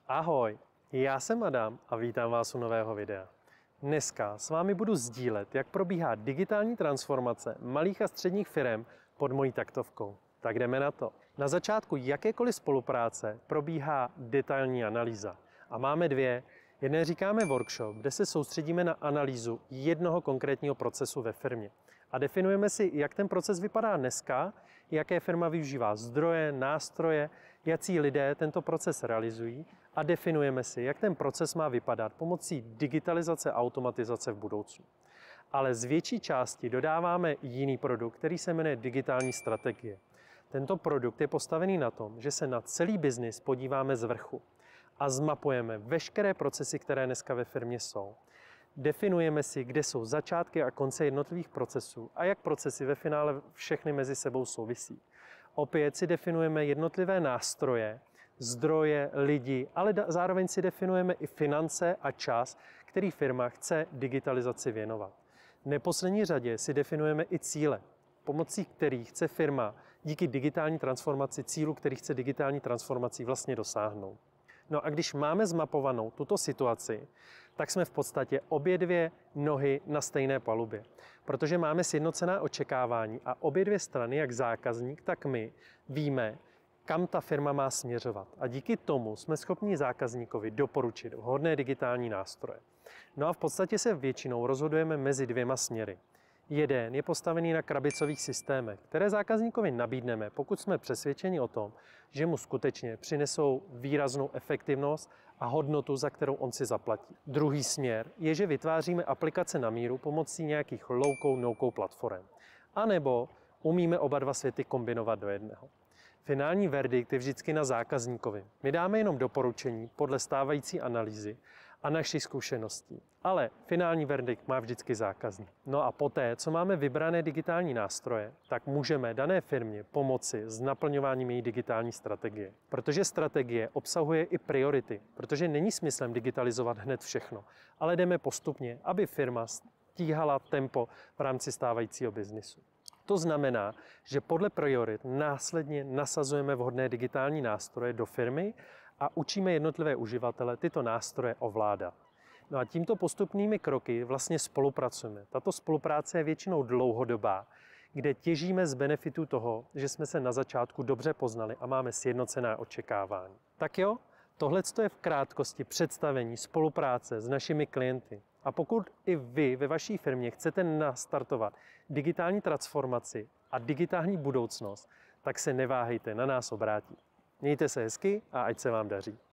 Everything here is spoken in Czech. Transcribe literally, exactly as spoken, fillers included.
Ahoj, já jsem Adam a vítám vás u nového videa. Dneska s vámi budu sdílet, jak probíhá digitální transformace malých a středních firem pod mojí taktovkou. Tak jdeme na to. Na začátku jakékoliv spolupráce probíhá detailní analýza. A máme dvě. Jedné říkáme workshop, kde se soustředíme na analýzu jednoho konkrétního procesu ve firmě. A definujeme si, jak ten proces vypadá dneska, jaké firma využívá zdroje, nástroje, jací lidé tento proces realizují a definujeme si, jak ten proces má vypadat pomocí digitalizace a automatizace v budoucnu. Ale z větší části dodáváme jiný produkt, který se jmenuje digitální strategie. Tento produkt je postavený na tom, že se na celý biznis podíváme z vrchu a zmapujeme veškeré procesy, které dneska ve firmě jsou. Definujeme si, kde jsou začátky a konce jednotlivých procesů a jak procesy ve finále všechny mezi sebou souvisí. Opět si definujeme jednotlivé nástroje, zdroje, lidi, ale zároveň si definujeme i finance a čas, který firma chce digitalizaci věnovat. V neposlední řadě si definujeme i cíle, pomocí kterých chce firma díky digitální transformaci cílu, který chce digitální transformací vlastně dosáhnout. No a když máme zmapovanou tuto situaci, tak jsme v podstatě obě dvě nohy na stejné palubě. Protože máme sjednocená očekávání a obě dvě strany, jak zákazník, tak my, víme, kam ta firma má směřovat. A díky tomu jsme schopni zákazníkovi doporučit vhodné digitální nástroje. No a v podstatě se většinou rozhodujeme mezi dvěma směry. Jeden je postavený na krabicových systémech, které zákazníkovi nabídneme, pokud jsme přesvědčeni o tom, že mu skutečně přinesou výraznou efektivnost a hodnotu, za kterou on si zaplatí. Druhý směr je, že vytváříme aplikace na míru pomocí nějakých low-code, no-code platform. A nebo umíme oba dva světy kombinovat do jednoho. Finální verdikt je vždycky na zákazníkovi. My dáme jenom doporučení podle stávající analýzy a našich zkušeností. Ale finální verdikt má vždycky zákazník. No a poté, co máme vybrané digitální nástroje, tak můžeme dané firmě pomoci s naplňováním její digitální strategie. Protože strategie obsahuje i priority, protože není smyslem digitalizovat hned všechno, ale jdeme postupně, aby firma stíhala tempo v rámci stávajícího biznisu. To znamená, že podle priorit následně nasazujeme vhodné digitální nástroje do firmy a učíme jednotlivé uživatele tyto nástroje ovládat. No a tímto postupnými kroky vlastně spolupracujeme. Tato spolupráce je většinou dlouhodobá, kde těžíme z benefitu toho, že jsme se na začátku dobře poznali a máme sjednocená očekávání. Tak jo, tohle je v krátkosti představení spolupráce s našimi klienty. A pokud i vy ve vaší firmě chcete nastartovat digitální transformaci a digitální budoucnost, tak se neváhejte na nás obrátit. Mějte se hezky a ať se vám daří.